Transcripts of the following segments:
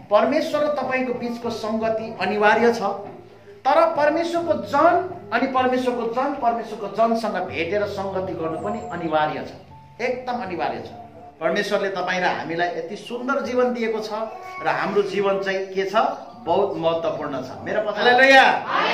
परमेश्वर र तपाईको बीचको संगति अनिवार्य छ। तर परमेश्वरको जन अनि परमेश्वरको जनसँग भेटेर संगति गर्नु पनि अनिवार्य छ, एकदम अनिवार्य छ। परमेश्वरले तपाईँ र हामीलाई यति सुन्दर जीवन दिएको छ र हाम्रो जीवन चाहिँ के छ, बहुत महत्त्वपूर्ण छ। मेरो हालेलुया।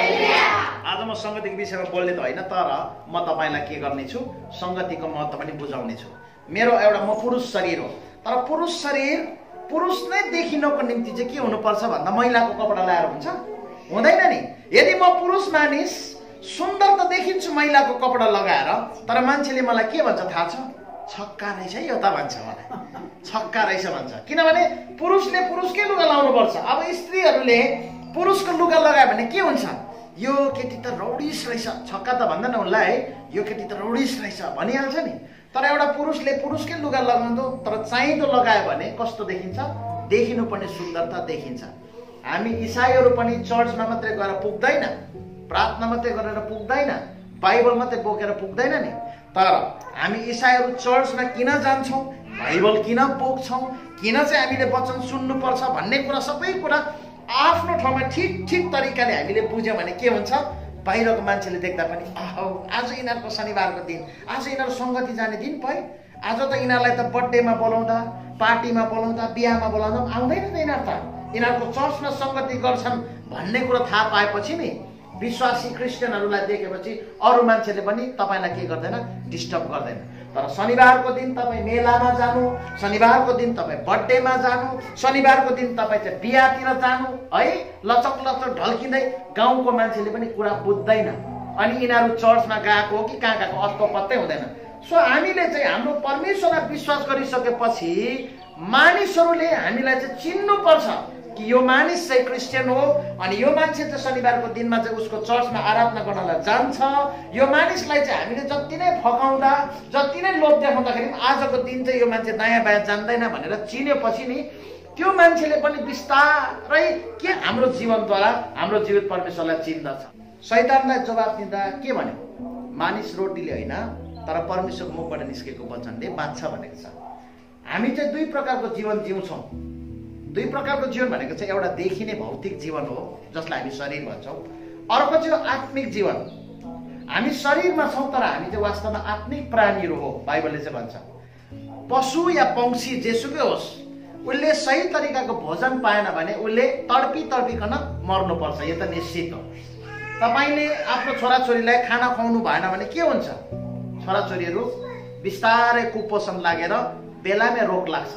आज म संगतिको विषयमा बोल्ने त होइन, तर म तपाईलाई के गर्ने छु, संगतिको महत्त्व पनि बुझाउने छु। मेरो एउटा म पुरुष शरीर हो, तर पुरुष शरीर पुरुष नै देखिनको निम्ति चाहिँ के हुनुपर्छ भन्दा मैलाको कपडा लगाएर हुन्छ, हुँदैन नि। यदि म पुरुष मानिस सुन्दर त देखिन्छु मैलाको कपडा लगाएर, तर मान्छेले मलाई के भन्छ थाहा छ, छक्का रहेछ यो त भन्छ, मलाई छक्का रहेछ भन्छ। किनभने पुरुषले पुरुषकै लुगा लाउनु पर्छ। अब स्त्रीहरूले पुरुषको लुगा लगायो भने के हुन्छ, यो केटी त रौडिस रहेछ, छक्का त भन्दैन उनलाई है, यो केटी त रौडिस रहेछ भनिहाल्छ नि। तर एउटा पुरुषले पुरुषकै लुगा लगाउँदो तर चाहिँदो लगायो भने कस्तो देखिन्छ, देखिनुपर्ने सुन्दरता देखिन्छ। हामी इसाईहरू पनि चर्चमा मात्रै गएर पुग्दैन, प्रार्थना मात्रै गरेर पुग्दैन, बाइबल मात्रै बोकेर पुग्दैन नि। तर हामी इसाईहरू चर्चमा किन जान्छौँ, बाइबल किन बोक्छौँ, किन चाहिँ हामीले वचन सुन्नुपर्छ भन्ने कुरा, सबै कुरा आफ्नो ठाउँमा ठिक तरिकाले हामीले बुझ्यौँ भने के हुन्छ, बाहिरको मान्छेले देख्दा पनि आज यिनीहरूको शनिबारको दिन, आज यिनीहरू सङ्गति जाने दिन भयो, आज त यिनीहरूलाई त बर्थडेमा बोलाउँदा, पार्टीमा बोलाउँदा, बिहामा बोलाउँदा आउँदैन त यिनीहरू त, यिनीहरूको चर्चमा सङ्गति गर्छन् भन्ने कुरा थाहा पाएपछि नि विश्वासी क्रिस्चियनहरूलाई देखेपछि अरू मान्छेले पनि तपाईँलाई के गर्दैन, डिस्टर्ब गर्दैन। तर शनिबारको दिन तपाईँ मेलामा जानु, शनिबारको दिन तपाईँ बर्थडेमा जानु, शनिबारको दिन तपाईँ चाहिँ बिहातिर जानु है, लचक ढल्किँदै गाउँको मान्छेले पनि कुरा बुझ्दैन। अनि यिनीहरू चर्चमा गएको हो कि कहाँ गएको अत्तो पत्तै हुँदैन। सो हामीले चाहिँ हाम्रो परमेश्वरलाई विश्वास गरिसकेपछि मानिसहरूले हामीलाई चाहिँ चिन्नुपर्छ कि यो मानिस चाहिँ क्रिस्चियन हो, अनि यो मान्छे चाहिँ शनिबारको दिनमा चाहिँ उसको चर्चमा आराधना गर्नलाई जान्छ। यो मानिसलाई चाहिँ हामीले जति नै फकाउँदा, जति नै लोभ देखाउँदाखेरि आजको दिन चाहिँ यो मान्छे दायाँ बायाँ जान्दैन भनेर चिनेपछि नि त्यो मान्छेले पनि बिस्तारै के हाम्रो जीवनद्वारा हाम्रो जीवित परमेश्वरलाई चिन्दछ। शैतानलाई जवाब दिँदा के भन्यो, मानिस रोटीले होइन तर परमेश्वरको मुखबाट निस्केको वचनले बाँच्छ भनेको छ। हामी चाहिँ दुई प्रकारको जीवन जिउँछौँ। दुई प्रकारको जीवन भनेको चाहिँ एउटा देखिने भौतिक जीवन हो जसलाई हामी शरीर भन्छौँ, अर्को चाहिँ आत्मिक जीवन। हामी शरीरमा छौँ तर हामी चाहिँ वास्तवमा आत्मिक प्राणीहरू हो। बाइबलले चाहिँ भन्छ पशु या पंक्षी जेसुकै होस्, उसले सही तरिकाको भोजन पाएन भने उसले तडपिकन मर्नुपर्छ, यो त निश्चित हो। तपाईँले आफ्नो छोराछोरीलाई खाना खुवाउनु भएन भने के हुन्छ, छोराछोरीहरू बिस्तारै कुपोषण लागेर बेलामै रोग लाग्छ।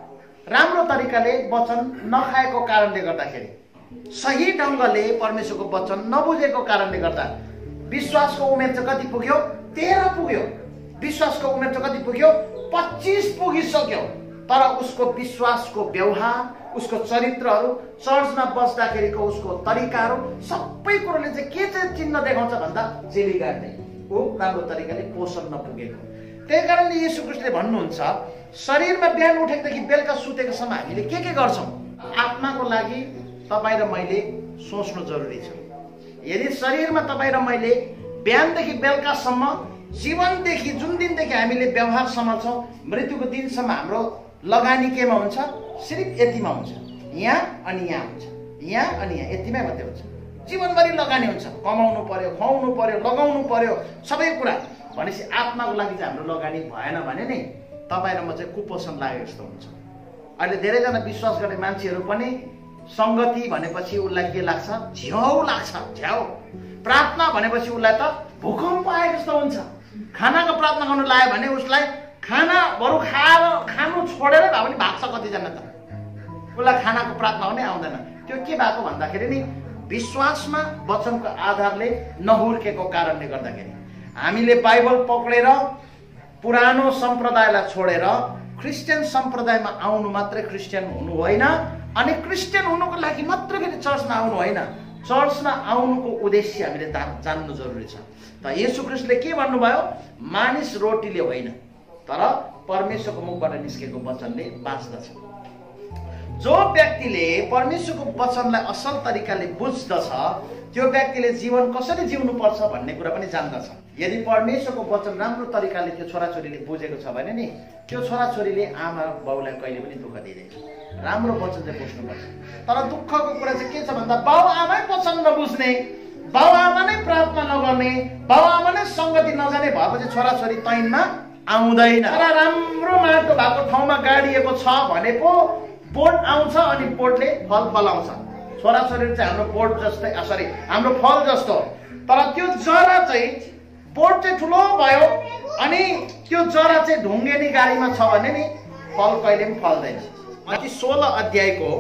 राम्रो तरिकाले वचन नखाएको कारणले गर्दाखेरि, सही ढङ्गले परमेश्वरको वचन नबुझेको कारणले गर्दा विश्वासको उमेर चाहिँ कति पुग्यो, 13 पुग्यो। विश्वासको उमेर चाहिँ कति पुग्यो, 25 पुगिसक्यो। तर उसको विश्वासको व्यवहार, उसको चरित्रहरू, चर्चमा बस्दाखेरिको उसको तरिकाहरू, सबै कुरोले चाहिँ के चाहिँ चिन्ह देखाउँछ भन्दा जेली गाड्ने, ऊ राम्रो तरिकाले पोषण नपुगेको। त्यही कारणले येशू ख्रीष्टले भन्नुहुन्छ शरीरमा बिहान उठेकोदेखि बेलुका सुतेकोसम्म हामीले के गर्छौँ, आत्माको लागि तपाईँ र मैले सोच्नु जरुरी छ। यदि शरीरमा तपाईँ र मैले बिहानदेखि बेलुकासम्म जीवनदेखि जुन दिनदेखि हामीले व्यवहार सम्हाल्छौँ मृत्युको दिनसम्म हाम्रो लगानी केमा हुन्छ, सिर्फ यतिमा हुन्छ, यहाँ अनि यहाँ हुन्छ, यहाँ अनि यहाँ, यतिमै मात्रै हुन्छ। जीवनभरि लगानी हुन्छ, कमाउनु पर्यो, खुवाउनु पर्यो, लगाउनु पर्यो, सबै कुरा भनेपछि आत्माको लागि चाहिँ हाम्रो लगानी भएन भने नि तपाईँ र म चाहिँ कुपोषण लागेको जस्तो हुन्छ। अहिले धेरैजना विश्वास गर्ने मान्छेहरू पनि सङ्गति भनेपछि उसलाई के लाग्छ, झ्याउ लाग्छ, झ्याउ। प्रार्थना भनेपछि उसलाई त भूकम्प आए जस्तो हुन्छ। खानाको प्रार्थना गर्नु लाग्यो भने उसलाई खाना बरु खानु छोडेर भए पनि भाग्छ कतिजना त, उसलाई खानाको प्रार्थना पनि आउँदैन। त्यो के भएको भन्दाखेरि नि विश्वासमा वचनको आधारले नहुर्केको कारणले गर्दाखेरि हामीले बाइबल पक्रेर पुरानो सम्प्रदायलाई छोडेर क्रिस्चियन सम्प्रदायमा आउनु मात्रै क्रिस्चियन हुनु होइन, अनि क्रिस्चियन हुनुको लागि मात्रै फेरि चर्चमा आउनु होइन, चर्चमा आउनुको उद्देश्य हामीले जान्नु जरुरी छ। त येशू ख्रीष्टले के भन्नुभयो, मानिस रोटीले होइन तर परमेश्वरको मुखबाट निस्केको वचनले बाँच्दछ। जो व्यक्तिले परमेश्वरको वचनलाई असल तरिकाले बुझ्दछ त्यो व्यक्तिले जीवन कसरी जिउनुपर्छ भन्ने कुरा पनि जान्दछ। यदि परमेश्वरको वचन राम्रो तरिकाले त्यो छोराछोरीले बुझेको छ भने नि त्यो छोराछोरीले आमा बाउलाई कहिले पनि दुःख दिँदैन। राम्रो वचन चाहिँ बुझ्नुपर्छ। तर दुःखको कुरा चाहिँ के छ भन्दा बाउ आमै वचन नबुझ्ने, बाउ आमा नै प्रार्थना नगर्ने, बाउ आमा नै सङ्गति नजाने भएपछि छोराछोरी तैनमा आउँदैन। तर राम्रो माटो भएको ठाउँमा गाडिएको छ भने पो बोट आउँछ अनि बोटले फल फलाउँछ। छोराछोरीहरू चाहिँ हाम्रो बोट जस्तै हाम्रो फल जस्तो। तर त्यो जरा चाहिँ बोट चाहिँ ठुलो भयो अनि त्यो जरा चाहिँ ढुङ्गेनी गाडीमा छ भने नि फल कहिले पनि फल्दैन। मत्ती 16 अध्यायको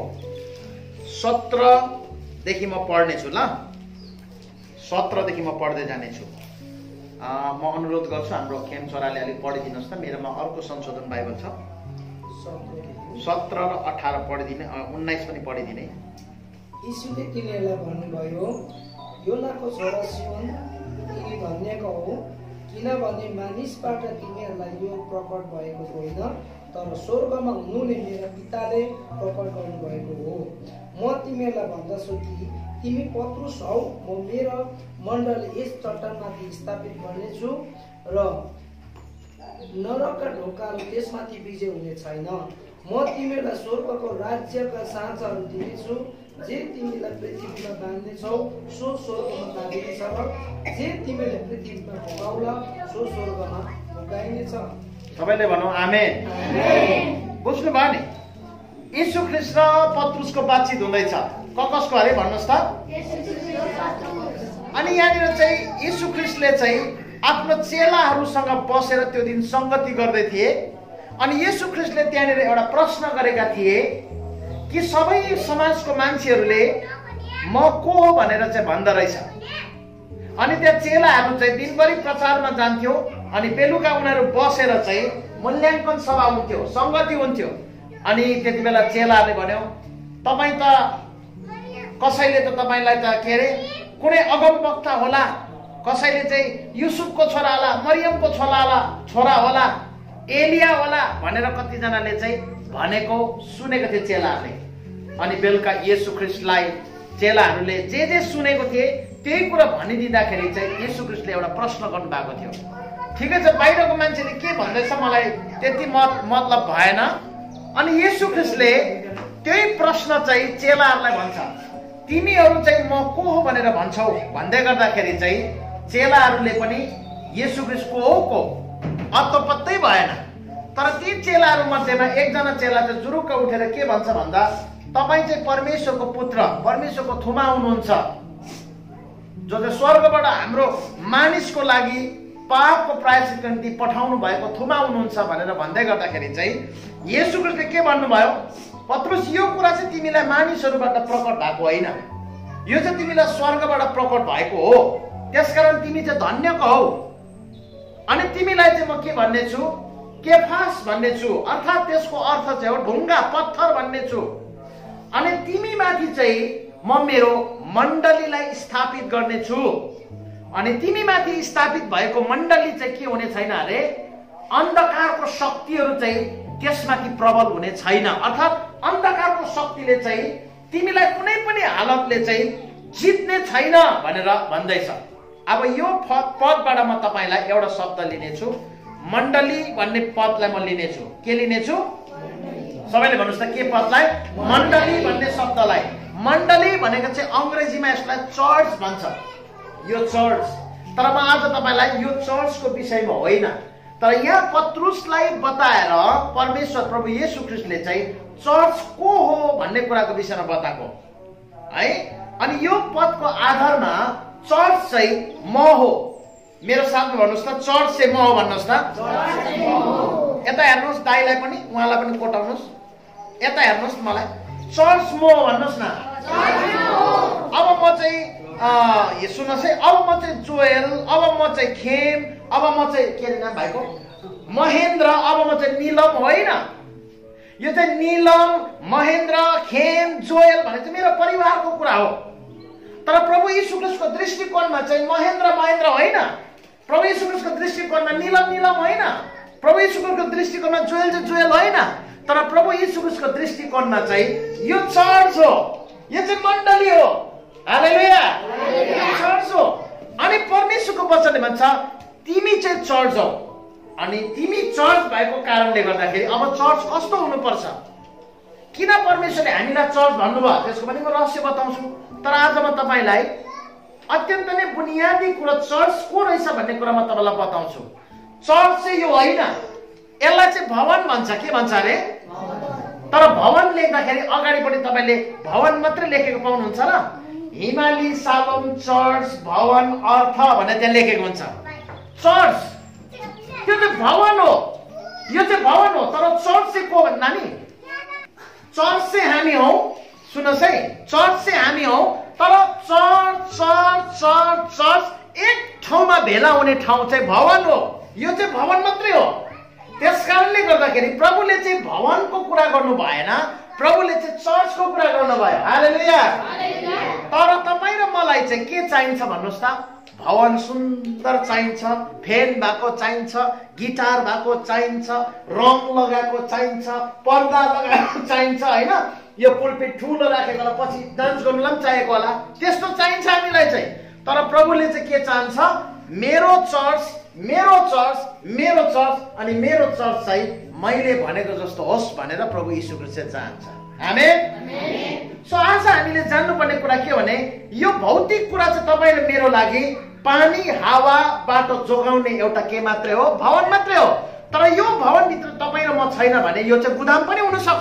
17 देखि म पढ्नेछु ल। 17 देखि म पढ्दै जानेछु। म अनुरोध गर्छु हाम्रो खेम छोराले अलिक पढिदिनुहोस् त। मेरोमा अर्को संशोधन बाइबल छ। 17 र 18 पढिदिने, 19 पनि पढिदिने। यीशुले तिनीहरूलाई भन्नुभयो, योनाको छोरा सिमोन, तिमी धन्यको हो, किनभने मानिसबाट तिमीहरूलाई यो प्रकट भएको होइन, तर स्वर्गमा हुनुहुने मेरा पिताले प्रकट गर्नुभएको हो। म तिमीहरूलाई भन्दछु कि तिमी पत्रुस हौ, म मेरो मण्डल यस चट्टानमाथि स्थापित गर्नेछु र नरकका ढोकाहरू त्यसमाथि विजय हुने छैन। म तिमीहरूलाई स्वर्गको राज्यका साँचाहरू दिनेछु। जे तिमीलाई पृथ्वीमा बाँध्नेछौ सो स्वर्गमा बाँधिनेछ र जे तिमीले पृथ्वीमा भगाउला सो स्वर्गमा भगाइनेछ। सबैले भनौँ आमेन। बुझ्नु भयो नि? यीशु ख्रीष्ट र पत्रुसको बातचित हुँदैछ। कसको अरे भन्नुहोस् त? अनि यहाँनिर चाहिँ यीशु ख्रीष्टले चाहिँ आफ्नो चेलाहरूसँग बसेर त्यो दिन सङ्गति गर्दै थिए। अनि यीशु ख्रीष्टले त्यहाँनिर एउटा प्रश्न गरेका थिए कि सबै समाजको मान्छेहरूले म को हो भनेर चाहिँ भन्दो रहेछ। अनि त्यहाँ चेलाहरू चाहिँ दिनभरि प्रचारमा जान्थ्यो अनि बेलुका उनीहरू बसेर चाहिँ मूल्याङ्कन सभा हुन्थ्यो, सङ्गति हुन्थ्यो। अनि त्यति बेला चेलाहरूले भन्यो, तपाईँ त कसैले त तपाईँलाई त के अरे कुनै अगमवक्ता होला, कसैले चाहिँ युसुफको छोरा होला, मरियमको छोरा होला, एलिया होला भनेर कतिजनाले चाहिँ भनेको सुनेको थिए चेलाहरूले। अनि बेलुका येशू ख्रीष्टलाई चेलाहरूले जे सुनेको थिए त्यही कुरा भनिदिँदाखेरि चाहिँ येशू ख्रीष्टले एउटा प्रश्न गर्नु भएको थियो। ठिकै छ, बाहिरको मान्छेले के भन्दैछ मलाई त्यति मतलब भएन। अनि येशू ख्रीष्टले त्यही प्रश्न चाहिँ चेलाहरूलाई भन्छ, तिमीहरू चाहिँ म को हो भनेर भन्छौ भन्दै गर्दाखेरि चाहिँ चेलाहरूले पनि येशू ख्रीष्ट को हो को अत्तो पत्तै भएन। तर ती चेलाहरू मध्येमा एकजना चेला चाहिँ जुरुक्क उठेर के भन्छ भन्दा, तपाईँ चाहिँ परमेश्वरको पुत्र, परमेश्वरको थुमा हुनुहुन्छ, जो चाहिँ स्वर्गबाट हाम्रो मानिसको लागि पापको प्रायश्चितको निम्ति पठाउनु भएको थुमा हुनुहुन्छ भनेर भन्दै गर्दाखेरि चाहिँ येशू ख्रीष्टले के भन्नुभयो, पत्रुस यो कुरा चाहिँ तिमीलाई मानिसहरूबाट प्रकट भएको होइन, यो चाहिँ तिमीलाई स्वर्गबाट प्रकट भएको हो। त्यसकारण तिमी चाहिँ धन्यको हौ। अनि तिमीलाई चाहिँ म के भन्ने छु, केफास भन्ने छु, अर्थात् त्यसको अर्थ चाहिँ हो ढुङ्गा, पत्थर भन्ने छु। अनि तिमी माथि चाहिँ म मेरो मण्डलीलाई स्थापित गर्ने छु। अनि तिमी माथि स्थापित भएको मण्डली चाहिँ के हुने छैन अरे, अन्धकारको शक्तिहरू चाहिँ त्यसमाथि प्रबल हुने छैन। अर्थात् अन्धकारको शक्तिले चाहिँ तिमीलाई कुनै पनि हालतले चाहिँ जित्ने छैन भनेर भन्दैछ। अब यो पदबाट म तपाईँलाई एउटा शब्द लिनेछु, मण्डली भन्ने पदलाई म लिनेछु। के लिनेछु? सबैले भन्नुहोस् त के पदलाई? मण्डली भन्ने शब्दलाई। मण्डली भनेको चाहिँ अङ्ग्रेजीमा यसलाई चर्च भन्छ, यो चर्च। तर म आज तपाईँलाई यो चर्चको विषयमा होइन, तर यहाँ पत्रुसलाई बताएर परमेश्वर प्रभु येशू ख्रीष्टले चाहिँ चर्च को हो भन्ने कुराको विषयमा बताएको है। अनि यो पदको आधारमा चर्च चाहिँ म हो। मेरो साथमा भन्नुहोस् त, चर्च चाहिँ म हो भन्नुहोस् त। यता हेर्नुहोस्, दाइलाई पनि उहाँलाई पनि कोटाउनुहोस्। यता हेर्नुहोस् मलाई, चर्च म हो भन्नुहोस् न। अब म चाहिँ सुन्नुहोस् है, अब म चाहिँ जोएल, अब म चाहिँ खेम, अब म चाहिँ के अरे नाम भाइको महेन्द्र, अब म चाहिँ निलम होइन। यो चाहिँ निलम, महेन्द्र, खेम, जोएल भने चाहिँ मेरो परिवारको कुरा हो। तर प्रभु यीशु ख्रीष्टको दृष्टिकोणमा चाहिँ महेन्द्र होइन, प्रभु यीशु ख्रीष्टको दृष्टिकोणमा निलम होइन, प्रभु यीशु ख्रीष्टको दृष्टिकोणमा जोएल होइन। तर प्रभु यीशु ख्रीष्टको दृष्टिकोणमा चाहिँ यो चर्च हो, यो चाहिँ मण्डली हो हालेलुया। चर्च हो। अनि परमेश्वरको वचनले भन्छ तिमी चाहिँ चर्च हौ। अनि तिमी चर्च भएको कारणले गर्दाखेरि अब चर्च कस्तो हुनुपर्छ, किन परमेश्वरले हामीलाई चर्च भन्नुभयो त्यसको पनि म रहस्य बताउँछु। तर आज म तपाईलाई अत्यन्त नै बुनियादी कुरा चर्च को रहेछ भन्ने कुरा म तपाईलाई बताउँछु। चर्च चाहिँ यो होइन, यसलाई चाहिँ भवन भन्छ। के भन्छ अरे? तर भवन लेख्दाखेरि अगाडिपट्टि तपाईले भवन मात्रै लेखेको पाउनुहुन्छ र हिमाली सालोम चर्च भवन अर्थ भनेर त्यहाँ लेखेको हुन्छ। चर्च त्यो चाहिँ भवन हो, यो चाहिँ भवन हो। तर चर्च चाहिँ को भन्दा नि चर्च चाहिँ हामी हौ। सुन्नुहोस् है, चर्च चाहिँ हामी हौ। तर चर्च चर्च चर्च चर्च एक ठाउँमा भेला हुने ठाउँ चाहिँ भवन हो। यो चाहिँ भवन मात्रै हो। त्यस कारणले गर्दाखेरि प्रभुले चाहिँ भवनको कुरा गर्नु भएन, प्रभुले चाहिँ चर्चको कुरा गर्नुभयो। हालेलुया। तर तपाईँ र मलाई चाहिँ के चाहिन्छ भन्नुहोस् त? भवन सुन्दर चाहिन्छ, फेन भएको चाहिन्छ, गिटार भएको चाहिन्छ, रङ लगाएको चाहिन्छ, पर्दा लगाएको चाहिन्छ, होइन? यो पुल्पिट ठुलो राखेको पछि डान्स गर्नुलाई पनि चाहिएको होला, त्यस्तो चाहिन्छ हामीलाई चाहिँ। तर प्रभुले चाहिँ के चाहन्छ? मेरो चर्च, मेरो चर्च, मेरो चर्च, अनि मेरो चर्च चाहिँ मैले भनेको जस्तो होस् भनेर प्रभु यीशु ख्रीष्टले चाहन्छ। आमेन। सो आज हामीले जान्नुपर्ने कुरा के भने यो भौतिक कुरा चाहिँ तपाईँ र मेरो लागि पानी हावा बाटो जोगाउने एउटा के मात्रै हो? भवन मात्रै हो। तर यो भवनभित्र तपाईँ र म छैन भने यो चाहिँ गुदाम पनि हुन सक्छ।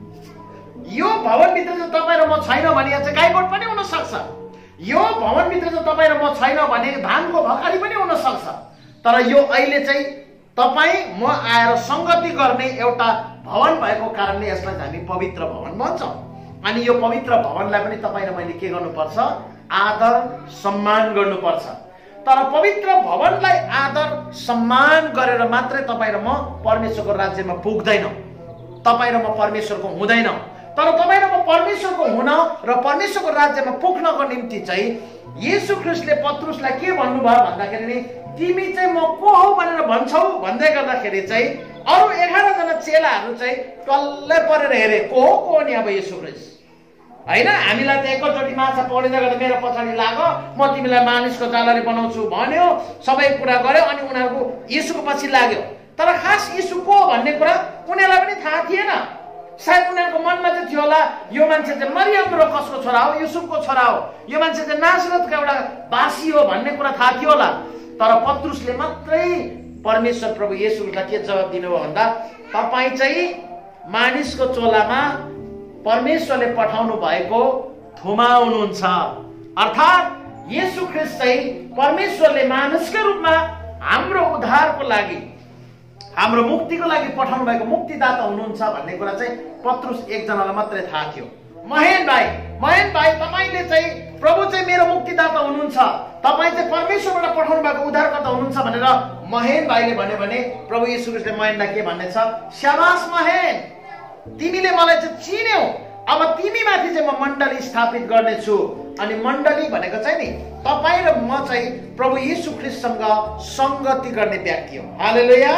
यो भवनभित्र चाहिँ तपाईँ र म छैन भने यहाँ चाहिँ गाईगोठ पनि हुन सक्छ। यो भवनभित्र चाहिँ तपाईँ र म छैन भने धानको भकारी पनि हुन सक्छ। तर यो अहिले चाहिँ तपाईँ म आएर संगति गर्ने एउटा भवन भएको कारणले यसलाई हामी पवित्र भवन भन्छौँ। अनि यो पवित्र भवनलाई पनि तपाईँ र मैले के गर्नुपर्छ? आदर सम्मान गर्नुपर्छ। तर पवित्र भवनलाई आदर सम्मान गरेर मात्रै तपाईँ र म परमेश्वरको राज्यमा पुग्दैनौँ, तपाईँ र म परमेश्वरको हुँदैनौँ। तर तपाईँ र म परमेश्वरको हुन र परमेश्वरको राज्यमा पुग्नको निम्ति चाहिँ येशू ख्रीष्टले पत्रुसलाई के भन्नुभयो भन्दाखेरि नि तिमी चाहिँ म को हौ भनेर भन्छौ भन्दै गर्दाखेरि चाहिँ अरू 11 जना चेलाहरू चाहिँ टल्लै परेर हेरे को हो नि अब येशू ख्रीष्ट, होइन? हामीलाई त एकैचोटि माछा पौडिँदै गर्दा मेरो पछाडि लाग, म तिमीलाई मानिसको जालरी बनाउँछु भन्यो, सबै कुरा गर्यो, अनि उनीहरूको येशूको पछि लाग्यो। तर खास येशू को भन्ने कुरा उनीहरूलाई पनि थाहा थिएन। सायद उनीहरूको मनमा चाहिँ थियो होला यो मान्छे चाहिँ मरियम र कसको छोरा हो? युसुफको छोरा हो, यो मान्छे चाहिँ नासरतको एउटा बासी हो भन्ने कुरा थाहा थियो होला। तर पत्रुसले मात्रै परमेश्वर प्रभु येशूलाई के जवाब दिनुभयो भन्दा तपाईँ चाहिँ मानिसको चोलामा परमेश्वरले पठाउनु भएको थुमा हुनुहुन्छ। अर्थात् येशू ख्रीष्ट चाहिँ परमेश्वरले मानिसकै रूपमा हाम्रो उद्धारको लागि, हाम्रो मुक्तिको लागि पठाउनु भएको मुक्तिदाता हुनुहुन्छ भन्ने कुरा चाहिँ पत्रुस एकजनालाई मात्रै थाहा थियो। महेन भाइ तपाईले चाहिँ प्रभु चाहिँ मेरो मुक्तिदाता हुनुहुन्छ, तपाईँ चाहिँ परमेश्वरबाट पठाउनु भएको उद्धारकर्ता हुनुहुन्छ भनेर महेन भाइले भन्यो भने प्रभु येशू ख्रीष्टले महेनलाई के भन्नेछ? शाबास महेन, तिमीले मलाई चाहिँ चिन्यौ, अब तिमी माथि चाहिँ म मण्डली स्थापित गर्नेछु। अनि मण्डली भनेको चाहिँ नि तपाईँ र म चाहिँ प्रभु येशू ख्रीष्टसँग संगति गर्ने व्यक्ति हो। हालेलुया।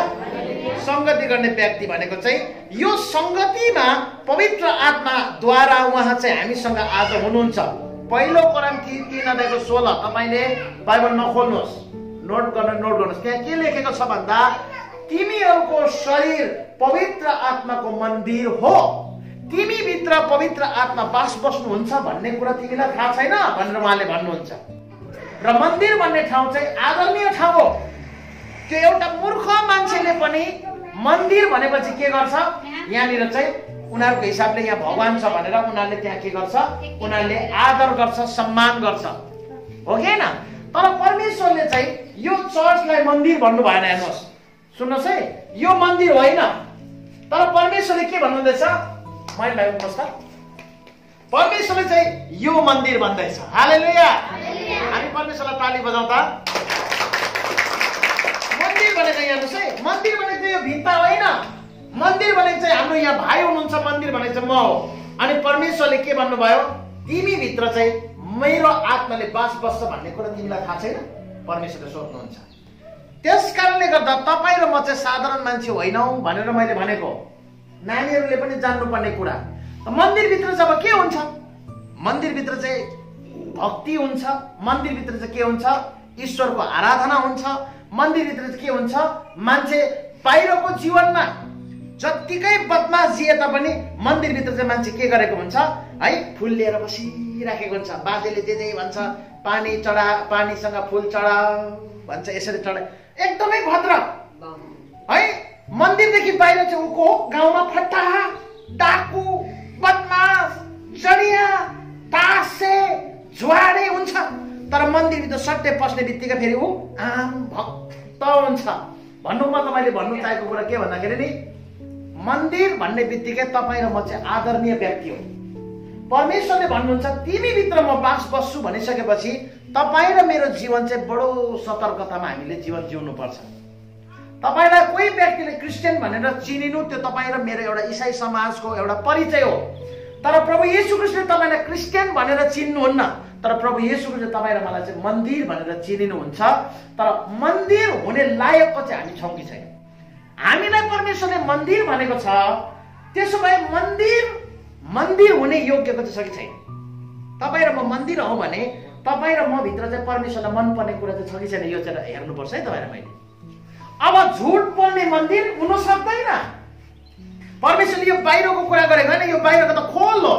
संगति गर्ने व्यक्ति भनेको चाहिँ यो संगतिमा पवित्र आत्माद्वारा उहाँ चाहिँ हामीसँग आज हुनुहुन्छ। पहिलो कोरिन्थी 3:16 तपाईले बाइबल नखोल्नुहोस्, नोट गर्नुहोस्। त्यहाँ के लेखेको छ भन्दा तिमीहरूको शरीर पवित्र आत्माको मन्दिर हो, तिमी भित्र पवित्र आत्मा बास बस्नुहुन्छ भन्ने कुरा तिमीलाई थाहा छैन भनेर उहाँले भन्नुहुन्छ। र मन्दिर भन्ने ठाउँ चाहिँ आदरणीय ठाउँ हो। त्यो एउटा मूर्ख मान्छेले पनि मन्दिर भनेपछि के गर्छ? यहाँनिर चाहिँ उनीहरूको हिसाबले यहाँ भगवान छ भनेर उनीहरूले त्यहाँ के गर्छ? उनीहरूले आदर गर्छ, सम्मान गर्छ, हो कि हैन? तर परमेश्वरले चाहिँ यो चर्चलाई मन्दिर भन्नु भएन। हेर्नुहोस्, सुन्नुहोस् है, यो मन्दिर होइन। तर परमेश्वरले के भन्नुहुँदैछ? मैले भन्नुहोस् त, परमेश्वरले चाहिँ यो मन्दिर भन्दैछ। हालेलुया। हामी परमेश्वरलाई ताली बजाउँ त। मन्दिर भनेको हेर्नुहोस् है, मन्दिर भनेको चाहिँ यो भित्ता होइन। मन्दिर भनेको चाहिँ हाम्रो यहाँ भाइ हुनुहुन्छ, मन्दिर भनेको चाहिँ म हो। अनि परमेश्वरले के भन्नुभयो? तिमी भित्र चाहिँ मेरो आत्माले बास बस्छ भन्ने कुरा तिमीलाई थाहा छैन? परमेश्वरले सोध्नुहुन्छ। त्यस कारणले गर्दा तपाईँ र म चाहिँ साधारण मान्छे होइनौँ भनेर मैले भनेको। नानीहरूले पनि जान्नुपर्ने कुरा। मन्दिरभित्र जब के हुन्छ? मन्दिरभित्र चाहिँ भक्ति हुन्छ, मन्दिरभित्र चाहिँ के हुन्छ, ईश्वरको आराधना हुन्छ, मन्दिरभित्र चाहिँ के हुन्छ, मान्छे बाहिरको जीवनमा जत्तिकै बदमास जिए तापनि मन्दिरभित्र चाहिँ मान्छे के गरेको हुन्छ है, फुल लिएर बसिराखेको हुन्छ। बाजेले जे भन्छ, पानी चढा, पानीसँग फुल चढा भन्छ, यसरी चढा, एकदमै भद्र है। मन्दिरदेखि बाहिर चाहिँ उको गाउँमा फट्टा, डाकु, बदमास, जडिया, तासे, झुवाडे हुन्छ। तर मन्दिरभित्र सट्टै पस्ने बित्तिकै फेरि ऊ आम भक्त हुन्छ। भन्नु म तपाईँले भन्नु चाहेको कुरा के भन्दाखेरि नि, मन्दिर भन्ने बित्तिकै तपाईँ र म चाहिँ आदरणीय व्यक्ति हो। परमेश्वरले भन्नुहुन्छ तिमीभित्र म बास बस्छु भनिसकेपछि तपाईँ र मेरो जीवन चाहिँ बडो सतर्कतामा हामीले जीवन जिउनुपर्छ। तपाईँलाई कोही व्यक्तिले क्रिस्चियन भनेर चिनिनु त्यो तपाईँ र मेरो एउटा इसाई समाजको एउटा परिचय हो। तर प्रभु येशू ख्रीष्टले तपाईँलाई क्रिस्चियन भनेर चिन्नुहुन्न, तर प्रभु येशू ख्रीष्टले तपाईँ र मलाई चाहिँ मन्दिर भनेर चिनिनुहुन्छ। तर मन्दिर हुने लायकको चाहिँ हामी छौँ कि छैन? हामीलाई परमेश्वरले मन्दिर भनेको छ, त्यसो भए मन्दिर हुने योग्यको चाहिँ छ कि छैन? तपाईँ र म मन्दिर हौ भने तपाईँ र म भित्र चाहिँ परमेश्वरलाई मनपर्ने कुरा चाहिँ छ कि छैन, यो चाहिँ हेर्नुपर्छ है तपाईँ र मैले। अब झुट बोल्ने मन्दिर हुन सक्दैन। परमेश्वरले यो बाहिरको कुरा गरेको होइन, यो बाहिरको त खोलो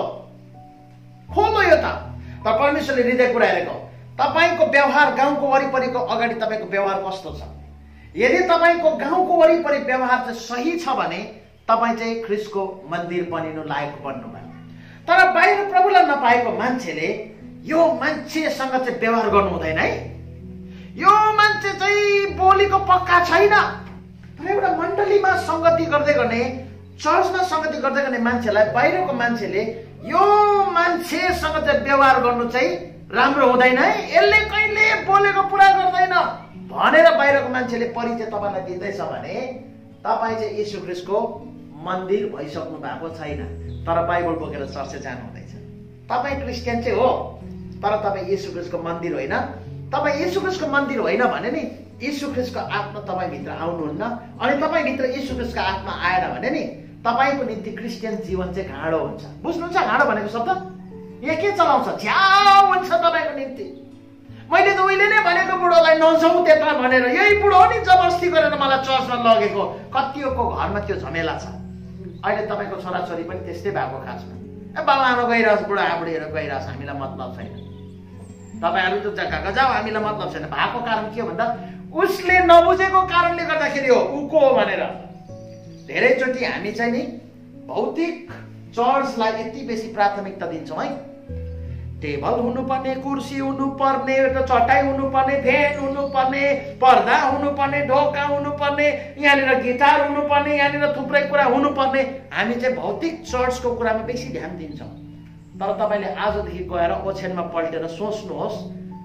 यो त। तर परमेश्वरले हृदय कुरा हेरेको, तपाईँको व्यवहार गाउँको वरिपरिको अगाडि तपाईँको व्यवहार कस्तो छ? यदि तपाईँको गाउँको वरिपरि व्यवहार चाहिँ सही छ भने तपाईँ चाहिँ ख्रीष्टको मन्दिर बनिनु लायक बन्नुभयो। तर बाहिर प्रभुलाई नपाएको मान्छेले यो मान्छेसँग चाहिँ व्यवहार गर्नु हुँदैन है। यो मान्छे चाहिँ बोलीको पक्का छैन। तर एउटा मण्डलीमा संगति गर्दै गर्ने, चर्चमा संगति गर्दै गर्ने मान्छेलाई बाहिरको मान्छेले यो मान्छेसँग चाहिँ व्यवहार गर्नु चाहिँ राम्रो हुँदैन है, यसले कहिले बोलेको पुरा गर्दैन भनेर बाहिरको मान्छेले परिचय तपाईँलाई दिँदैछ भने तपाईँ चाहिँ येशू ख्रीष्टको मन्दिर भइसक्नु भएको छैन। तर बाइबल बोकेर चर्च जानु हुँदैछ। तपाईँ क्रिस्चियन चाहिँ हो, तर तपाईँ येशू ख्रीष्टको मन्दिर होइन। तपाईँ येशू ख्रीष्टको मन्दिर होइन भने नि येशू ख्रीष्टको आत्मा तपाईँभित्र आउनुहुन्न। अनि तपाईँभित्र येशू ख्रीष्टको आत्मा आएन भने नि तपाईँको निम्ति क्रिस्चियन जीवन चाहिँ घाँडो हुन्छ। बुझ्नुहुन्छ घाँडो भनेको शब्द? यहाँ के चलाउँछ? झ्याउ हुन्छ तपाईँको निम्ति। मैले त उहिले नै भनेको बुढोलाई नजाउँ त्यता भनेर, यही बुढो नि जबरजस्ती गरेर मलाई चर्चमा लगेको। कतिको घरमा त्यो झमेला छ। अहिले तपाईँको छोराछोरी पनि त्यस्तै भएको खासमा। बाबा आमा गइरहोस्, बुढाबुढीहरू गइरहोस्, हामीलाई मतलब छैन। तपाईँहरू त जग्गाको जाऊ, हामीलाई मतलब छैन। भएको कारण के हो भन्दा उसले नबुझेको कारणले गर्दाखेरि हो, उको हो भनेर। धेरैचोटि हामी चाहिँ नि भौतिक चर्चलाई यति बेसी प्राथमिकता दिन्छौँ है। टेबल हुनुपर्ने, कुर्सी हुनुपर्ने, चटाई हुनुपर्ने, फ्यान हुनुपर्ने, पर्दा हुनुपर्ने, ढोका हुनुपर्ने, यहाँनिर गिटार हुनुपर्ने, यहाँनिर थुप्रै कुरा हुनुपर्ने। हामी चाहिँ भौतिक चर्चको कुरामा बेसी ध्यान दिन्छौँ। तर तपाईँले आजदेखि गएर ओछ्यानमा पल्टेर सोच्नुहोस्,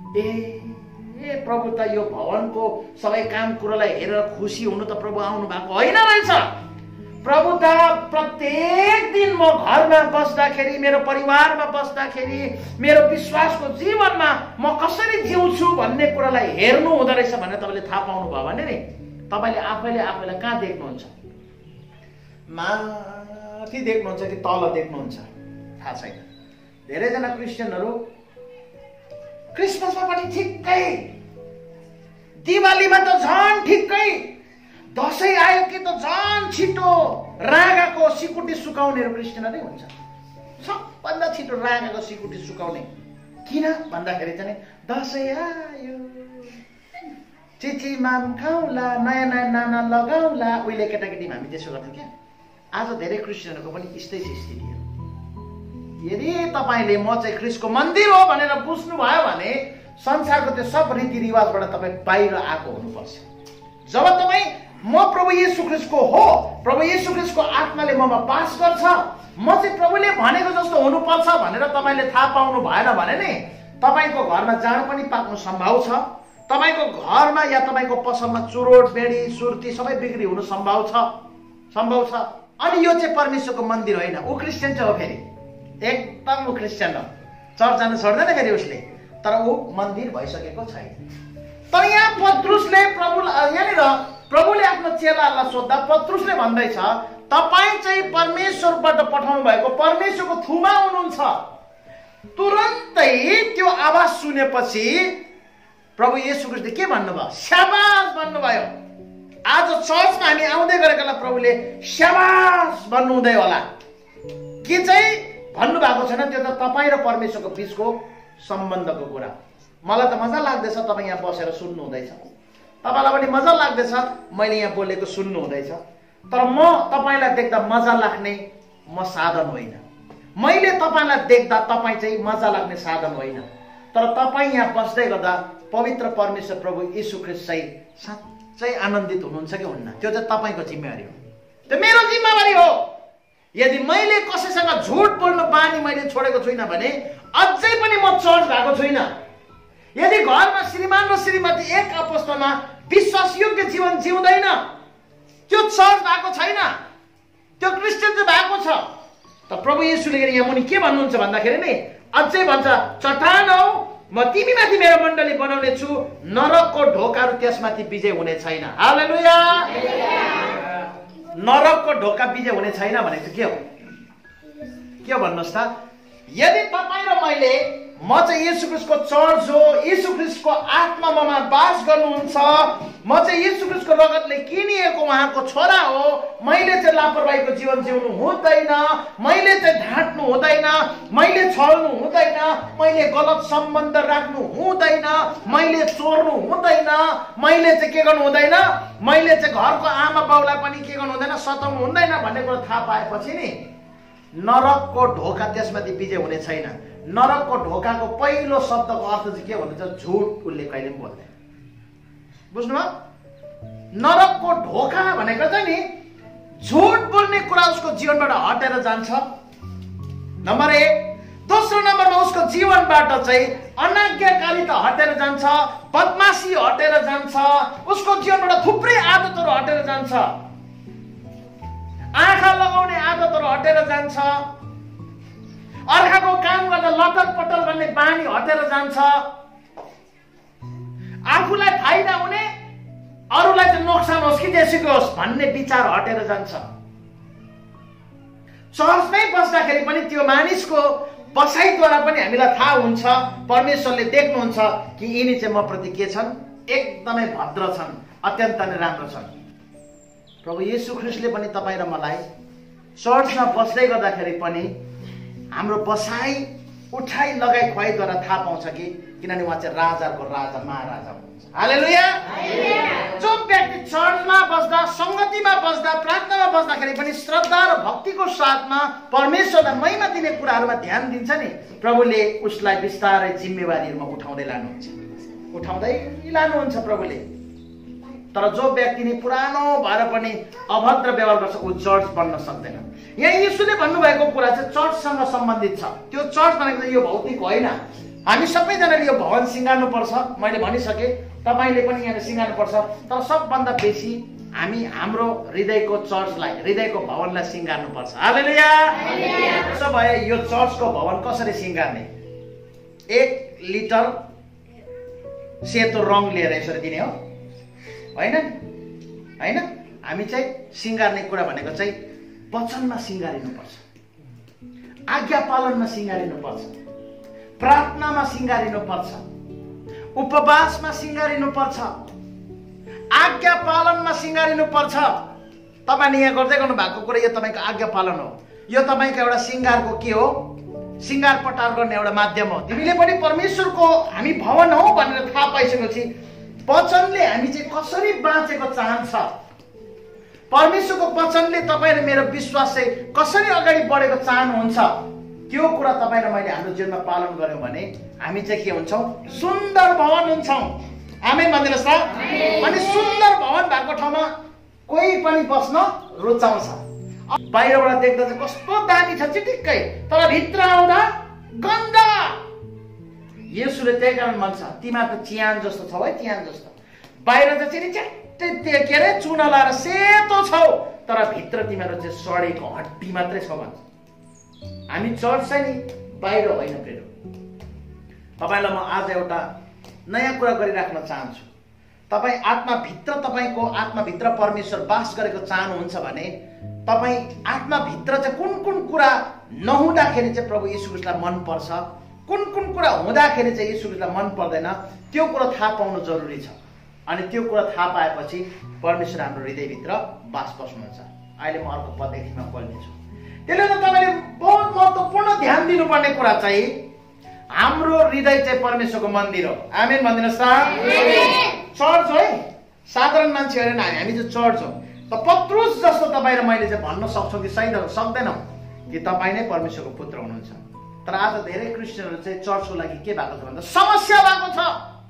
ए प्रभु त यो भवनको सबै काम कुरोलाई हेरेर खुसी हुनु त प्रभु आउनु भएको होइन रहेछ। प्रभु त प्रत्येक दिन म घरमा बस्दाखेरि, मेरो परिवारमा बस्दाखेरि, मेरो विश्वासको जीवनमा म कसरी जिउँछु भन्ने कुरालाई हेर्नु हुँदो रहेछ भनेर तपाईँले थाहा पाउनुभयो भने नि तपाईँले आफैलाई कहाँ देख्नुहुन्छ? माथि देख्नुहुन्छ कि तल देख्नुहुन्छ? थाहा छैन। धेरैजना क्रिस्चियनहरू क्रिसमसमा पनि ठिक्कै, दिवालीमा त झन् ठिक्कै, दसैँ आयो कि त झन् छिटो रागाको सिकुटी सुकाउनेहरू क्रिस्चियनहरू नै हुन्छ। सबभन्दा छिटो रागाको सिकुटी सुकाउने। किन भन्दाखेरि चाहिँ दसैँ आयो, चिची माम खाउला, नयाँ नयाँ नाना लगाउला। उहिले केटाकेटीमा हामी त्यसो गर्थ्यौँ क्या। आज धेरै क्रिस्चियनहरूको पनि यस्तै स्थिति हो। यदि तपाईँले म चाहिँ ख्रीष्टको मन्दिर हो भनेर बुझ्नुभयो भने संसारको त्यो सब रीतिरिवाजबाट तपाईँ बाहिर आएको हुनुपर्छ। जब तपाईँ म प्रभु येशू ख्रीष्टको हो, प्रभु येशू ख्रीष्टको आत्माले ममा बास गर्छ, म चाहिँ प्रभुले भनेको जस्तो हुनुपर्छ भनेर तपाईँले थाहा पाउनु भएन भने नि तपाईँको घरमा जाँड पनि पाक्नु सम्भव छ। तपाईँको घरमा या तपाईँको पसलमा चुरोट, बेडी, सुर्ती सबै बिक्री हुनु सम्भव छ। अनि यो चाहिँ परमेश्वरको मन्दिर होइन। ऊ क्रिस्चियन चाहिँ हो, फेरि एकदम ऊ क्रिस्चियन हो, चर्च जानु छोड्दैन फेरि उसले। तर ऊ मन्दिर भइसकेको छैन। तर यहाँ पत्रुसले यहाँनिर प्रभुले आफ्नो चेलाहरूलाई सोद्धा पत्रुसले भन्दैछ, तपाईँ चाहिँ परमेश्वरबाट पठाउनु भएको परमेश्वरको थ्रुमा हुनुहुन्छ। तुरन्तै त्यो आवाज सुनेपछि प्रभु येशू ख्रीष्टले के भन्नुभयो? स्याबास भन्नुभयो। आज चर्चमा हामी आउँदै गरेकालाई प्रभुले स्याबास भन्नु हुँदै होला। के चाहिँ भन्नुभएको छैन, त्यो त तपाईँ र परमेश्वरको बिचको सम्बन्धको कुरा। मलाई त मजा लाग्दैछ तपाईँ यहाँ बसेर सुन्नु हुँदैछ, तपाईँलाई पनि मजा लाग्दैछ मैले यहाँ बोलेको सुन्नु हुँदैछ। तर म तपाईँलाई देख्दा मजा लाग्ने म साधन होइन, मैले तपाईँलाई देख्दा तपाईँ चाहिँ मजा लाग्ने साधन होइन। तर तपाईँ यहाँ बस्दै गर्दा पवित्र परमेश्वर प्रभु येशू ख्रीष्ट चाहिँ साँच्चै आनन्दित हुनुहुन्छ कि हुन्न, त्यो चाहिँ तपाईँको जिम्मेवारी हो, त्यो मेरो जिम्मेवारी हो। यदि मैले कसैसँग झुट बोल्नु बानी मैले छोडेको छुइनँ भने अझै पनि म चर्च भएको छुइनँ। यदि घरमा श्रीमान र श्रीमती एक आपसमा विश्वासयोग्य जीवन जिउँदैन, त्यो चर्च भएको छैन, त्यो क्रिस्चियन चाहिँ भएको छ। त प्रभु येशूले यहाँ मुनि के भन्नुहुन्छ भन्दाखेरि नि अझै भन्छ, चट्टान हौ म तिमीमाथि मेरो मण्डली बनाउने छु, नरकको ढोकाहरू त्यसमाथि विजय हुने छैन। हालेलुया। नरकको ढोका विजय हुने छैन भनेको चाहिँ के हो? के हो भन्नुहोस् त? यदि तपाईँ र मैले, म चाहिँ येशू ख्रीष्टको चर्च हो, येशू ख्रीष्टको आत्मा ममा बास गर्नुहुन्छ, म चाहिँ येशू ख्रीष्टको रगतले किनिएको उहाँको छोरा हो, मैले चाहिँ लापरवाहीको जीवन जिउनु हुँदैन, मैले चाहिँ ढाँट्नु हुँदैन, मैले छल्नु हुँदैन, मैले गलत सम्बन्ध राख्नु हुँदैन, मैले चोर्नु हुँदैन, मैले चाहिँ के गर्नु हुँदैन, मैले चाहिँ घरको आमा बाउलाई पनि के गर्नु हुँदैन, सताउनु हुँदैन भन्ने कुरा थाहा पाएपछि नि नरकको ढोका त्यसमाथि विजय हुने छैन। नरकको ढोकाको पहिलो शब्दको अर्थ चाहिँ के भन्नुहुन्छ? झुट उसले कहिले पनि बोल्दैन। बुझ्नुभयो? नरकको ढोका भनेको चाहिँ नि झुट बोल्ने कुरा उसको जीवनबाट हटेर जान्छ, नम्बर 1। दोस्रो नम्बरमा उसको जीवनबाट चाहिँ अनाज्ञाकारिता हटेर जान्छ, बदमासी हटेर जान्छ, उसको जीवनबाट थुप्रै आदतहरू हटेर जान्छ, आँखा लगाउने आदतहरू हटेर जान्छ, अर्काको काम गर्दा लटर पटल गर्ने बानी हटेर जान्छ, आफूलाई फाइदा हुने अरूलाई चाहिँ नोक्सान होस् कि जेसुकै होस् भन्ने विचार हटेर जान्छ। चर्चमै बस्दाखेरि पनि त्यो मानिसको बसाइद्वारा पनि हामीलाई थाहा हुन्छ, परमेश्वरले देख्नुहुन्छ कि यिनी चाहिँ म प्रति के छन्, एकदमै भद्र छन्, अत्यन्त नै राम्रो छन्। प्रभु येशू ख्रीष्टले पनि तपाईँ र मलाई चर्चमा बस्दै गर्दाखेरि पनि हाम्रो बसाइ उठाइ लगाइ खुवाइद्वारा थाहा पाउँछ कि किनभने उहाँ चाहिँ राजाको राजा महाराजा हुनुहुन्छ। हालेलुया। जो व्यक्ति चर्चमा बस्दा, संगतिमा बस्दा, प्रार्थनामा बस्दाखेरि पनि श्रद्धा र भक्तिको साथमा परमेश्वरलाई महिमा दिने कुराहरूमा ध्यान दिन्छ नि, प्रभुले उसलाई बिस्तारै जिम्मेवारीहरूमा उठाउँदै लानुहुन्छ प्रभुले। तर जो व्यक्ति नि पुरानो भएर पनि अभद्र व्यवहार गर्छ ऊ चर्च बन्न सक्दैन। यहाँ येशूले भन्नुभएको कुरा चाहिँ चर्चसँग सम्बन्धित छ। त्यो चर्च भनेको चाहिँ यो भौतिक होइन। हामी सबैजनाले यो भवन सिँगार्नुपर्छ, मैले भनिसकेँ, तपाईँले पनि यहाँ सिँगार्नुपर्छ। तर सबभन्दा बेसी हामी हाम्रो हृदयको चर्चलाई, हृदयको भवनलाई सिँगार्नुपर्छ। हालेलुया। त्यसो भए यो चर्चको भवन कसरी सिँगार्ने? 1 लिटर सेतो रङ लिएर यसरी दिने हो होइन? हामी चाहिँ सिँगार्ने कुरा भनेको चाहिँ वचनमा सिँगारिनुपर्छ, आज्ञा पालनमा सिँगारिनुपर्छ, प्रार्थनामा सिँगारिनुपर्छ, उपवासमा सिँगारिनुपर्छ, आज्ञा पालनमा सिँगारिनुपर्छ। तपाईँले यहाँ गर्दै गर्नु भएको कुरा यो तपाईँको आज्ञा पालन हो। यो तपाईँको एउटा सिँगारको के हो? सिँगार पटार गर्ने एउटा माध्यम हो। तिमीले पनि परमेश्वरको हामी भवन हौ भनेर थाहा पाइसकेपछि वचनले हामी चाहिँ कसरी बाँचेको चाहन्छ, परमेश्वरको वचनले तपाईँ र मेरो विश्वास चाहिँ कसरी अगाडि बढेको चाहनुहुन्छ, त्यो कुरा तपाईँ र मैले हाम्रो जीवनमा पालन गर्यौँ भने हामी चाहिँ के हुन्छौँ? सुन्दर भवन हुन्छौँ। आमेन भनिदिनुहोस् त। अनि सुन्दर भवन भएको ठाउँमा कोही पनि बस्न रुचाउँछ। बाहिरबाट देख्दा चाहिँ कस्तो दामी छ चिटिक्कै, तर भित्र आउँदा गन्दा। येशूले त्यही कारण भन्छ तिमीहरू त चियान जस्तो छौ है, चियान जस्तो। बाहिर चाहिँ च्याट्टै के अरे चुना लाएर सेतो छौ, तर भित्र तिमीहरू चाहिँ सडेको हड्डी मात्रै छ भन्छ। हामी चर्च चाहिँ नि बाहिर होइन प्रेरो। तपाईँलाई म आज एउटा नयाँ कुरा गरिराख्न चाहन्छु। तपाईँ आत्माभित्र, तपाईँको आत्माभित्र परमेश्वर बास गरेको चाहनुहुन्छ भने तपाईँ आत्माभित्र चाहिँ कुन कुन कुरा नहुँदाखेरि चाहिँ प्रभु येशू ख्रीष्टलाई मनपर्छ कुन कुन कुरा हुँदाखेरि चाहिँ यीशु ख्रीष्टलाई मन पर्दैन त्यो कुरा थाहा पाउनु जरुरी छ। अनि त्यो कुरा थाहा पाएपछि परमेश्वर हाम्रो हृदयभित्र बास बस्नुहुन्छ। अहिले म अर्को पद एकछिनमा पढ्नेछु। त्यसले गर्दा तपाईँले बहुत महत्त्वपूर्ण ध्यान दिनुपर्ने कुरा चाहिँ हाम्रो हृदय चाहिँ परमेश्वरको मन्दिर हो। आमेन भनिदिनुहोस् त। चर्च हो है, साधारण मान्छे होइन, हामी चाहिँ चर्च हो। त पत्रुस जस्तो तपाईँ र मैले चाहिँ भन्न सक्छौँ कि सक्दैनौँ कि तपाईँ नै परमेश्वरको पुत्र हुनुहुन्छ। तर आज धेरै क्रिस्चियनहरू चाहिँ चर्चको लागि के भएको छ भन्दा समस्या भएको छ।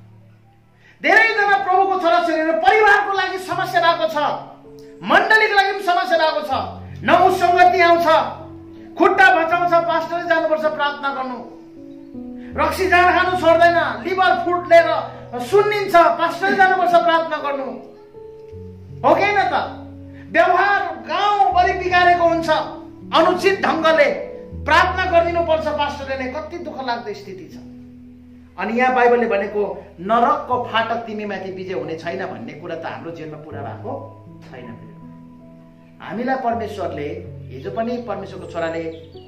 धेरैजना प्रभुको छोराछोरीहरू परिवारको लागि समस्या भएको छ, मण्डलीको लागि पनि समस्या भएको छ। नौ सङ्गति आउँछ, खुट्टा भचाउँछ, पास्टरले जानुपर्छ प्रार्थना गर्नु, रक्सी जाँड खानु छोड्दैन, लिभर फुड लिएर सुन्निन्छ, पास्टरले जानुपर्छ प्रार्थना गर्नु, हो कि न त? व्यवहार गाउँभरि बिगारेको हुन्छ, अनुचित ढङ्गले प्रार्थना गरिदिनु पर्छ पास्टरले नै। कति दुःख लाग्दो स्थिति छ। अनि यहाँ बाइबलले भनेको नरकको फाटक तिमी माथि विजय हुने छैन भन्ने कुरा त हाम्रो जीवनमा पुरा भएको छैन। हामीलाई परमेश्वरले हिजो पनि परमेश्वरको छोराले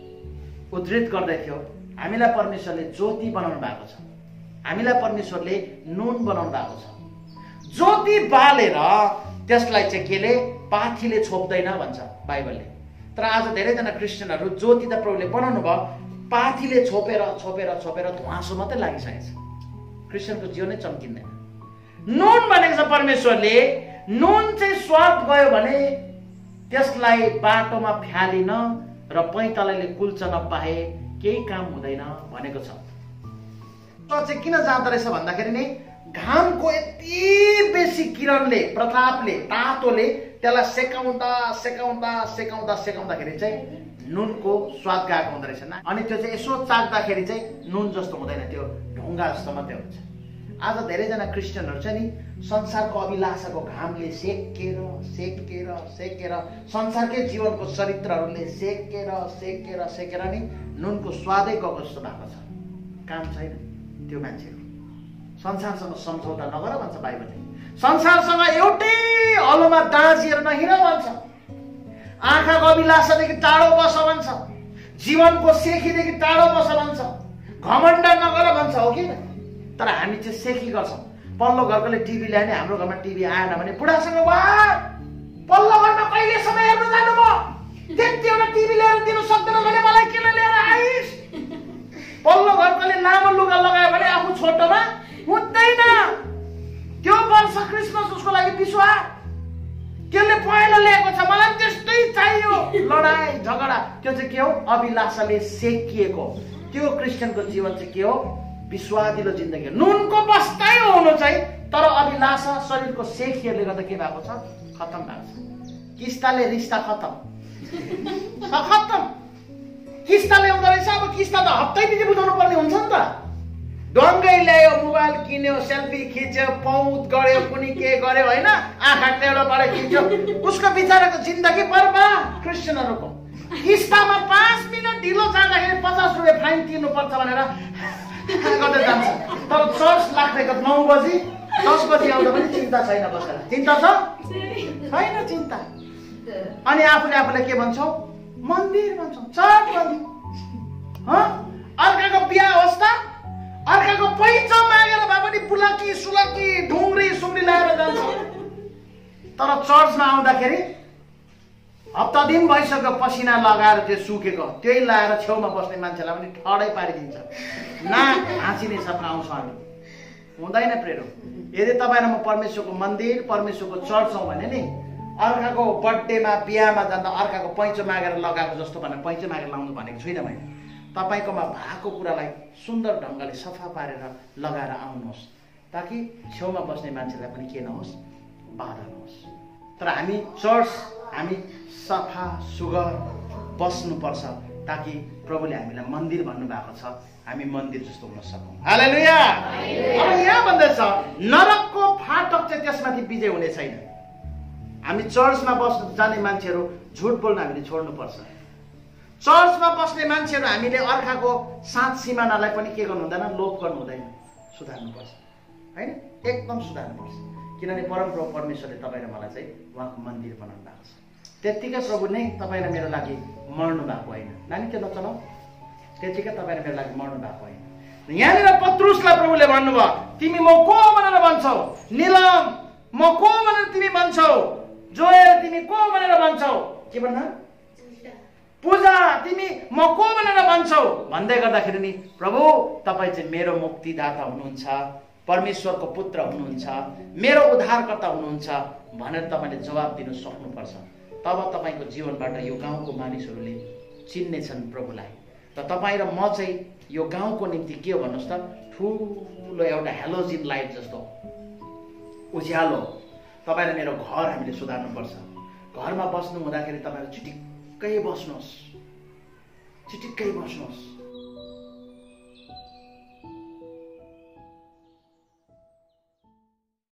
उद्धृत गर्दै थियो, हामीलाई परमेश्वरले ज्योति बनाउनु भएको छ, हामीलाई परमेश्वरले नुन बनाउनु भएको छ। ज्योति बालेर त्यसलाई चाहिँ केले पाथीले छोप्दैन भन्छ बाइबलले। तर आज धेरैजना क्रिस्चियनहरू ज्योति त प्रभुले बनाउनु भयो, पाथीले छोपेर छोपेर छोपेर धुवासो मात्रै लागिसकेको छ। क्रिस्चियनको जीवनै चम्किँदैन। नुन भनेको छ परमेश्वरले, नुन चाहिँ स्वाद गयो भने त्यसलाई बाटोमा फ्यालिन र पैतालाले कुल्चन पाए केही काम हुँदैन भनेको छ। चाहिँ किन जाँदो रहेछ भन्दाखेरि नि घामको यति बेसी किरणले, प्रतापले, तातोले त्यसलाई सेकाउँदा सेकाउँदा सेकाउँदा सेकाउँदाखेरि चाहिँ नुनको स्वाद गएको हुँदो रहेछ। अनि त्यो चाहिँ यसो चाख्दाखेरि चाहिँ नुन जस्तो हुँदैन, त्यो ढुङ्गा जस्तो मात्रै हुन्छ। आज धेरैजना क्रिस्चियनहरू चाहिँ नि संसारको अभिलाषाको घामले सेकेर सेकेर सेकेर संसारकै जीवनको चरित्रहरूले सेकेर सेकेर सेकेर नि नुनको स्वादै गएको जस्तो भएको छ। काम छैन त्यो मान्छेहरू। संसारसँग सम्झौता नगर भन्छ बाइबलले। संसारसँग एउटै हलोमा दाँजिएर नहिँड भन्छ। आँखाको अभिलाषादेखि टाढो बस भन्छ, जीवनको सेखीदेखि टाढो बस भन्छ, घमण्ड नगर भन्छ, हो कि? तर हामी चाहिँ सेखी गर्छौँ। पल्लो घरकोले टिभी ल्यायो भने हाम्रो घरमा टिभी आएन भने बुढासँग वा पल्लो घरमा कहिलेसम्म हेर्न जानु म, त्यति एउटा टिभी ल्याएर दिनु सक्दैन भने मलाई किन लिएर आइस? पल्लो घरकोले लामो लुगा लगायो भने आफू छोटोमा हुँदैन। त्यो वर्ष क्रिसमस उसको लागि बिसुवा, त्यसले पहिला ल्याएको छ, मलाई त्यस्तै चाहियो। लडाई झगडा, त्यो चाहिँ के हो? अभिलाषाले सेकिएको। त्यो क्रिस्चियनको जीवन चाहिँ के हो? विश्वादिलो जिन्दगी। नुनको बस्दै हुनु चाहिँ, तर अभिलाषा शरीरको सेखीहरूले गर्दा के भएको छ? खत्तम भएको छ। किस्ताले रिस्ता खत्तम खत्तम। किस्ता ल्याउँदो रहेछ, अब किस्ता त हप्तै पछि बुझाउनु पर्ने हुन्छ नि त। ढङ्गै ल्यायो, मोबाइल किन्यो, सेल्फी खिच्यो, पौत गर्यो, कुनी के गर्यो होइन, आँखा टेढो पारेर खिच्यो, उसको बिचाराको जिन्दगी बर्बाद। क्रिस्चियनहरूको किस्तामा 5 मिनट ढिलो जाँदाखेरि 50 रुपियाँ फाइन तिर्नुपर्छ भनेर गर्दै जान्छ। तर चर्च लाग्नेको 9 बजी 10 बजी आउँदा पनि चिन्ता छैन बसेर। चिन्ता छ? छैन चिन्ता। अनि आफूले के भन्छौ? मन्दिर भन्छौ, चर्च भन्छौ। अर्काको बिहा होस् त, अर्काको पैसा मागेर भए पनि बुलाकी सुलाकी ढुङ्ग्री सुङ्ग्री लगाएर जान्छ। तर चर्चमा आउँदाखेरि हप्ता दिन भइसक्यो पसिना लगाएर त्यो सुकेको त्यही लगाएर छेउमा बस्ने मान्छेलाई पनि ठडै पारिदिन्छ। नाक हाँसिने सपना आउँछ। हामी हुँदैन प्रेरो। यदि तपाईँ र म परमेश्वरको मन्दिर, परमेश्वरको चर्च हौँ भने नि अर्काको बर्थडेमा बिहामा जाँदा अर्काको पैँचो मागेर लगाएको जस्तो भनेर पैँचो मागेर लाउनु भनेको छुइनँ मैले। तपाईँकोमा भएको कुरालाई सुन्दर ढङ्गले सफा पारेर लगाएर आउनुहोस्, ताकि छेउमा बस्ने मान्छेलाई पनि के नहोस्? बाधा नहोस्। तर हामी चर्च हामी सफा सुग्घर बस्नुपर्छ, ताकि प्रभुले हामीलाई मन्दिर भन्नुभएको छ, हामी मन्दिर जस्तो हुन सकौँ। हालेलुया। अब यहाँ भन्दैछ नरकको फाटक चाहिँ त्यसमाथि विजय हुने छैन। हामी चर्चमा जाने मान्छेहरू झुट बोल्न हामीले छोड्नुपर्छ। चर्चमा बस्ने मान्छेहरू हामीले अर्काको साथ सिमानालाई पनि के गर्नु हुँदैन? लोभ गर्नु हुँदैन, सुधार्नुपर्छ होइन? एकदम सुधार्नुपर्छ। किनभने परमप्रभु परमेश्वरले तपाईँ र मलाई चाहिँ उहाँको मन्दिर बनाउनु भएको छ। त्यत्तिकै प्रभु नै तपाईँ र मेरो लागि मर्नु भएको होइन। नानी त्यो नचलाऊ। त्यत्तिकै तपाईँ र मेरो लागि मर्नु भएको होइन। यहाँनिर पत्रुसलाई प्रभुले भन्नुभयो, तिमी म को भनेर भन्छौ? निलम म को भनेर तिमी भन्छौ? जोएल तिमी को भनेर भन्छौ? के भन्दा? पूजा तिमी म को भनेर भन्छौ? भन्दै गर्दाखेरि नि प्रभु तपाईँ चाहिँ मेरो मुक्तिदाता हुनुहुन्छ, परमेश्वरको पुत्र हुनुहुन्छ, मेरो उद्धारकर्ता हुनुहुन्छ भनेर तपाईँले जवाब दिनु सक्नुपर्छ। तब तपाईँको जीवनबाट यो गाउँको मानिसहरूले चिन्नेछन् प्रभुलाई। र तपाईँ र म चाहिँ यो गाउँको निम्ति के हो भन्नुहोस् त, ठुलो एउटा हेलोजिन लाइट जस्तो उज्यालो। तपाईँ र मेरो घर हामीले सुधार्नुपर्छ। घरमा बस्नु हुँदाखेरि तपाईँहरू चिटिक्कै बस्नुहोस्, चिटिक्कै बस्नुहोस्।